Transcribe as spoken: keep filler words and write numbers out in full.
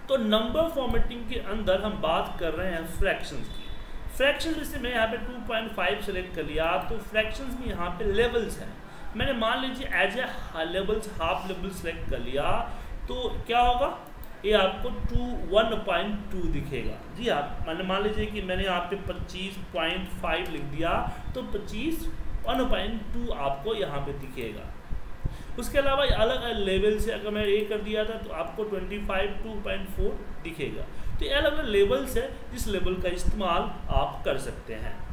तो number formatting के अंदर हम बात कर रहे हैं फ्रैक्शंस की। फ्रैक्शन जैसे मैं यहाँ पे टू पॉइंट फाइव सेलेक्ट कर लिया, तो फ्रैक्शंस में यहाँ पे लेवल्स हैं। मैंने मान लीजिए as a levels half level select कर लिया, तो क्या होगा, ये आपको टू वन पॉइंट टू दिखेगा। जी आप मैंने मान लीजिए कि मैंने यहाँ पे पच्चीस पॉइंट फाइव लिख दिया, तो पच्चीस वन पॉइंट टू आपको यहाँ पे दिखेगा। उसके अलावा अलग अलग लेवल से अगर मैं ये कर दिया था तो आपको twenty five two point four दिखेगा। तो ये अलग अलग लेवल्स है जिस लेवल का इस्तेमाल आप कर सकते हैं।